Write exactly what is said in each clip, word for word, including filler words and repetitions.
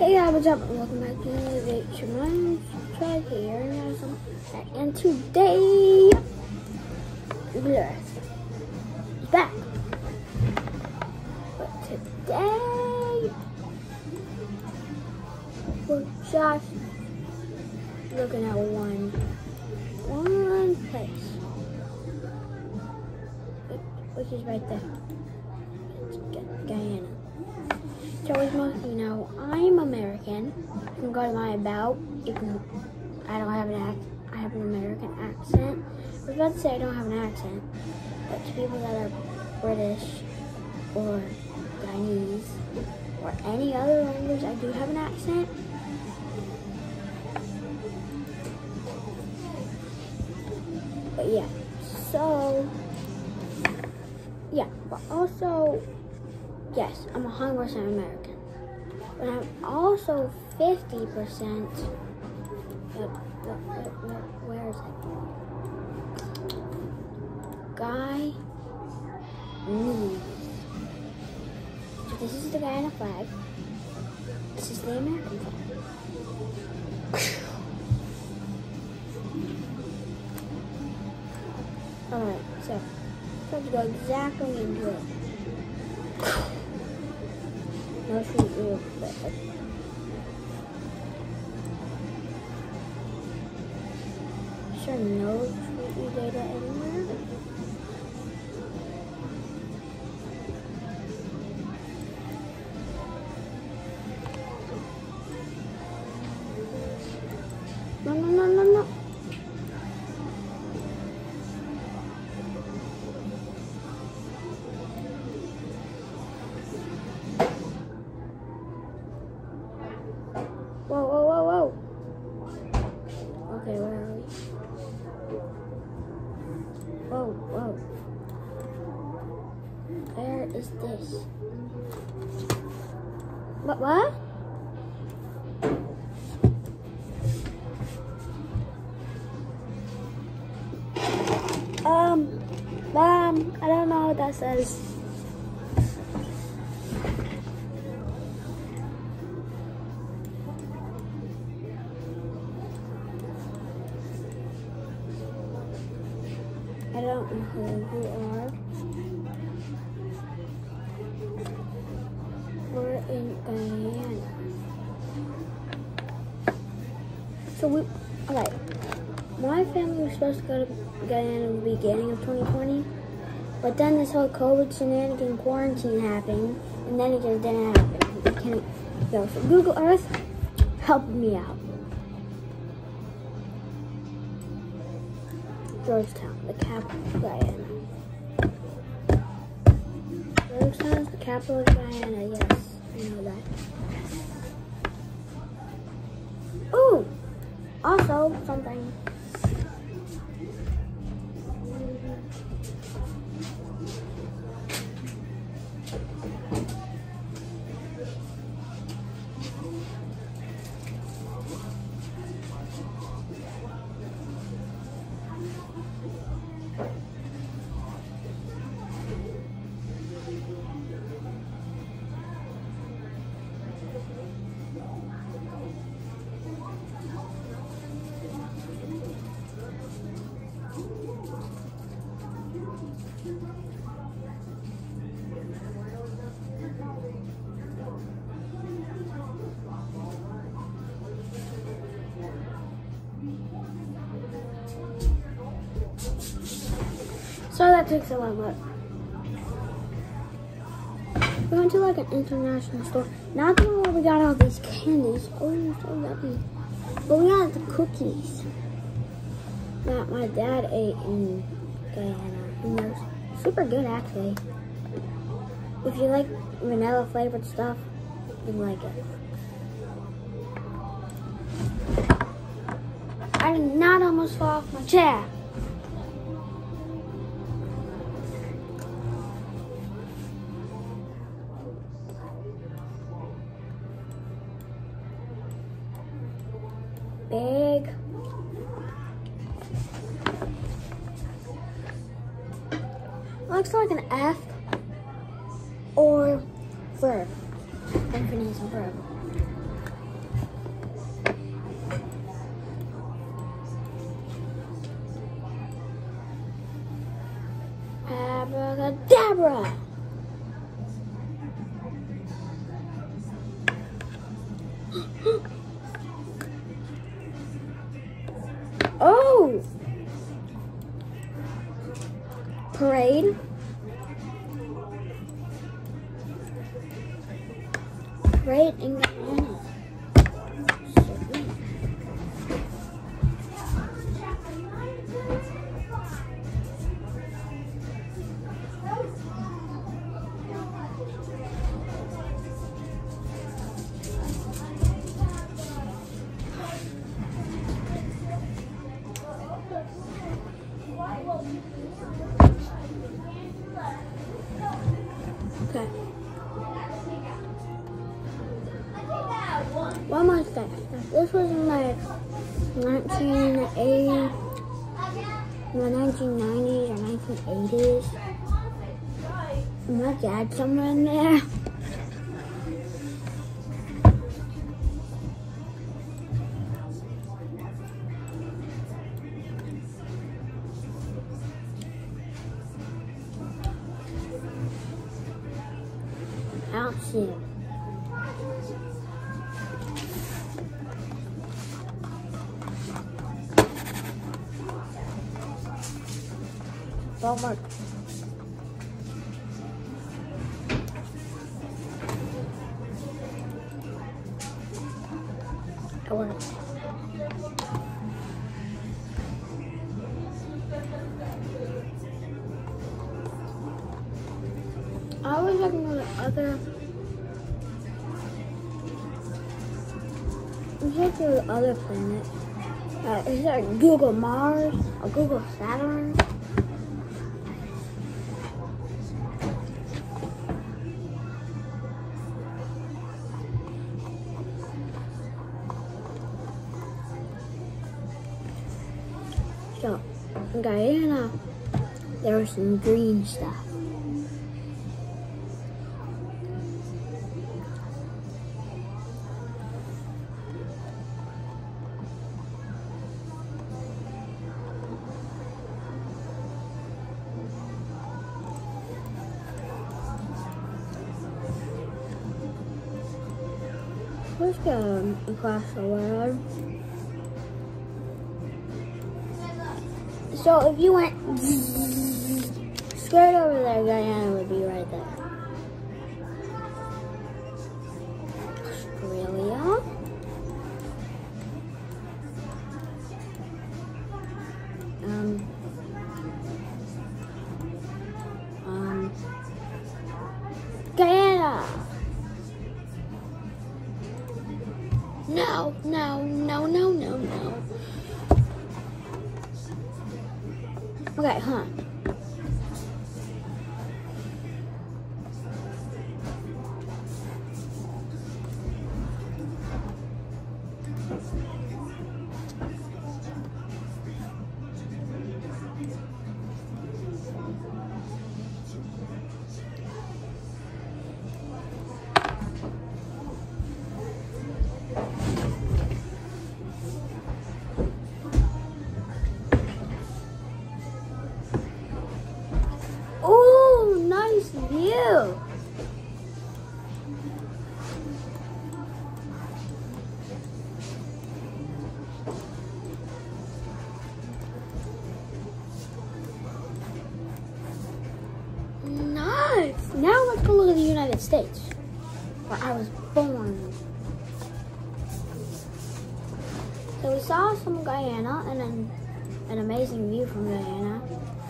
Hey guys, what's up? Welcome back to another video. My name's Chad here, and today, Google Earth is back. But today, we're just looking at one, one place, which is right there. It's Guyana. So as most of you know, I'm American. You can go to my about. You can. I don't have an act. I have an American accent. I was about to say I don't have an accent, but to people that are British or Guyanese or any other language, I do have an accent. But yeah, so yeah, but also. Yes, I'm one hundred percent American, but I'm also fifty percent, where, where, where is it? Guyanese. So this is the Guyana flag. This is the American flag. Alright, so let's go exactly into it. No shoot real bad. Sure, no treaty data anywhere. No, no, no, no, no. Whoa, whoa, whoa, whoa. Okay, where are we? Whoa, whoa. Where is this? What, what? Um, um, I don't know what that says. I don't know who you are. We're in Guyana. So we, alright. My family was supposed to go to Guyana in the beginning of twenty twenty, but then this whole COVID shenanigan quarantine happened, and then it just didn't happen. We can't go. So Google Earth helped me out. Georgetown, the capital of Guyana. Georgetown is the capital of Guyana, yes, I know that. Ooh! Also, something. So that takes a while, but we went to like an international store. Not the one where we got all these candies. Oh, so yummy. But we got the cookies that my dad ate in Guyana. And they're super good, actually. If you like vanilla flavored stuff, you'll like it. I did not almost fall off my chair. Big. Looks like an F or verb. Infinitive verb. Abracadabra. Oh! Parade. Parade in Guyana. Okay. What am I saying? This was in like nineteen eighty, the nineteen nineties or nineteen eighties. My dad somewhere in there. I don't see it. Don't work. I work. I was looking at the other. I was looking at the other planet. Uh, is that Google Mars or Google Saturn? So, in Guyana, there was some green stuff. Let's go across the world. So if you went straight over there, Guyana would be right there. Australia. Um. Um. Guyana. No, no, no, no, no, no. Okay, huh. View. Nice. Now let's go look at the United States, where I was born. So we saw some Guyana and an, an amazing view from Guyana.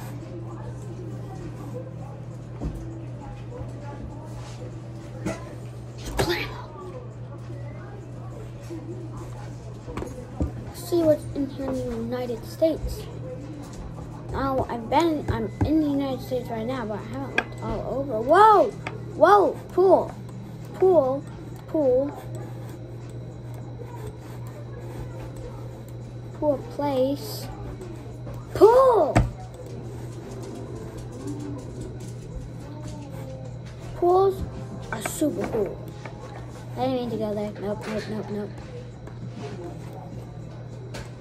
See what's in here in the United States. Now I've been, I'm in the United States right now, but I haven't looked all over. Whoa, whoa, pool, pool, pool, pool place, pool. Pools are super cool. I didn't mean to go there. Nope, nope, nope, nope.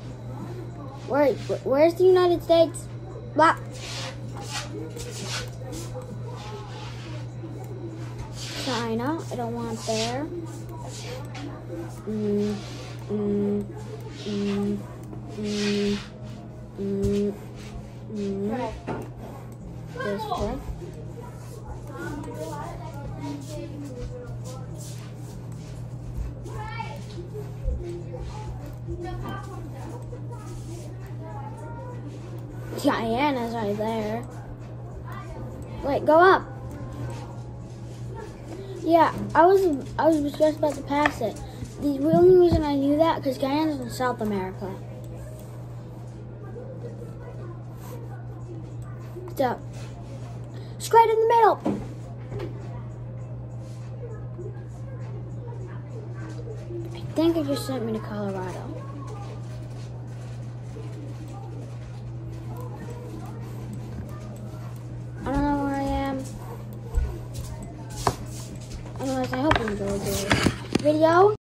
Where, where's the United States? What? China, I don't want there. Mm, mm, mm, mm, mm, mm. This way. Guyana's right there. Wait, go up. Yeah, I was I was just about to pass it. The only reason I knew that because Guyana's in South America. So, straight in the middle. I think it just sent me to Colorado. I don't know where I am. Anyways, I hope you enjoyed this video.